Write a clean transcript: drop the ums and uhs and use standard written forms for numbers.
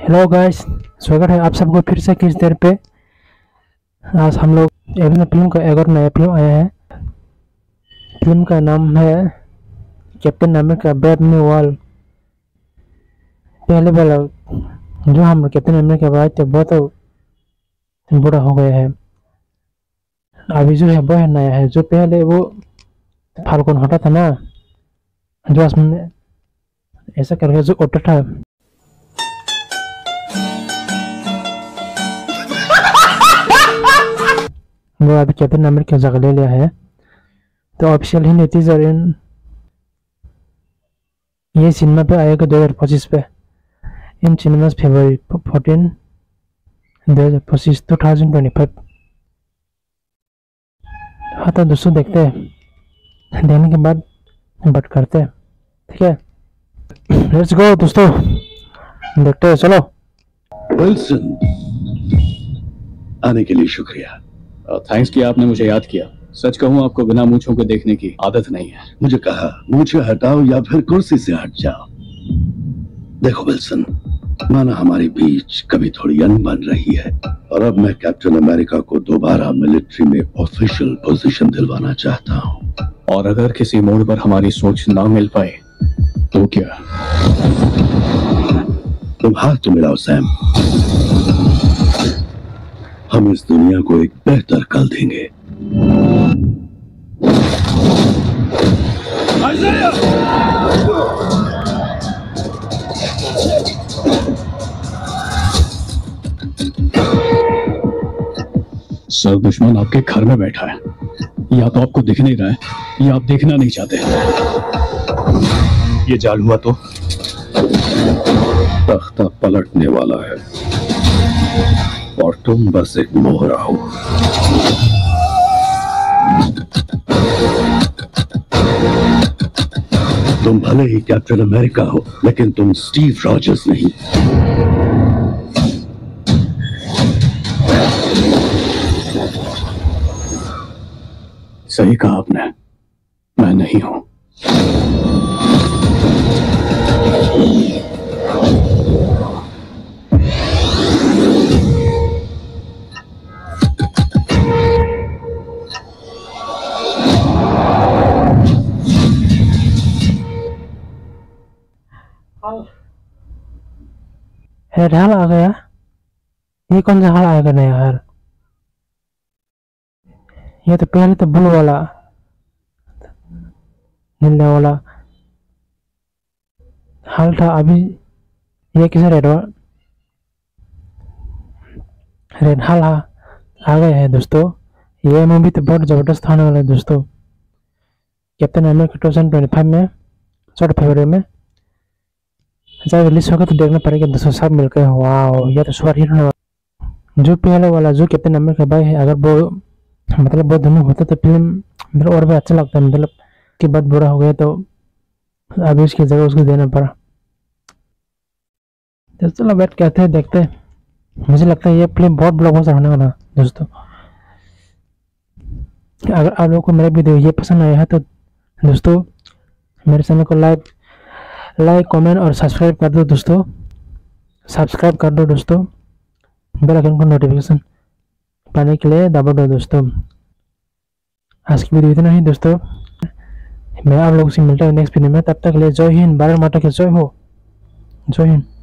Hello guys, स्वागत है आप सबको फिर से किस देर पे। आज हम लोग एवेंजर फिल्म का एक और नया फिल्म आया है। फिल्म का नाम है Captain America Brave New World. पहले वाला जो हम कैप्टन अमेरिका आए थे वो तो बूढ़ा हो गया है। अभी जो है वो है नया है। जो पहले वो फाल्कन हटा था ना, जो आसमान में ऐसा करके जो उड़ता था, वो अभी कैप्टन अमेरिका जगह ले लिया है। तो ऑफिशियल ही नतीजा ये सिनेमा पे आएगा 2025 पे, इन सिनेमास फरवरी 14 2025 2025। हाँ तो दोस्तों देखते हैं, देखने के बाद बात करते हैं, ठीक है। लेट्स गो दोस्तों, देखते हैं, चलो। विल्सन, आने के लिए शुक्रिया। थैंक्स कि आपने मुझे याद किया। सच कहूं आपको बिना मूंछों को देखने की आदत नहीं है। मुझे कहा मूंछें हटाओ या फिर कुर्सी से हट जाओ। देखो विल्सन, माना हमारे बीच कभी थोड़ी अनबन रही है और अब मैं कैप्टन अमेरिका को दोबारा मिलिट्री में ऑफिशियल पोजीशन दिलवाना चाहता हूं। और अगर किसी मोड़ पर हमारी सोच ना मिल पाए तो क्या? तुम हाथ तो मिलाओ सैम, हम इस दुनिया को एक बेहतर कल देंगे। सर, दुश्मन आपके घर में बैठा है। या तो आपको दिख नहीं रहा है या आप देखना नहीं चाहते। ये जाल हुआ तो तख्ता पलटने वाला है और तुम बस एक मोहरा हो। तुम भले ही कैप्टन अमेरिका हो, लेकिन तुम स्टीव रॉजर्स नहीं। सही कहा आपने, मैं नहीं हूं। रेड हाल आ गया। ये कौन सा हाल आएगा नया हाल? ये तो पहले तो ब्लू वाला, नीला वाला हाल था। अभी ये किसे रेड हाल आ गया है दोस्तों। ये मूवी तो बहुत जबरदस्त होने वाला है दोस्तों। कैप्टन अमेरिका 2025 में 4 फरवरी में जब रिलीज होगा तो देखना पड़ेगा दोस्तों, सब मिलकर। वाह, ये तो सुपर हिट होने वाला। जो पहले वाला जो कैप्टन अमेरिका भाई है, अगर वो मतलब बहुत धुन होता तो फिल्म मतलब और भी अच्छा लगता है। मतलब के बाद बुरा हो गया तो अभी उसकी जगह उसको देना पड़ा। तो चलो बैठ कहते हैं, देखते हैं। मुझे लगता है ये फिल्म बहुत ब्लॉकबस्टर होने वाला है दोस्तों। अगर आप लोगों को मेरा वीडियो ये पसंद आया है तो दोस्तों मेरे चैनल को लाइक कमेंट और सब्सक्राइब कर दो दोस्तों। सब्सक्राइब कर दो दोस्तों, बेल आइकन को नोटिफिकेशन पाने के लिए दबा दो दोस्तों। आज की वीडियो इतना ही दोस्तों। मैं आप लोगों से मिलता हूँ नेक्स्ट वीडियो में। तब तक के लिए जय हिंद, भारत माता की जय हो। जय हिंद।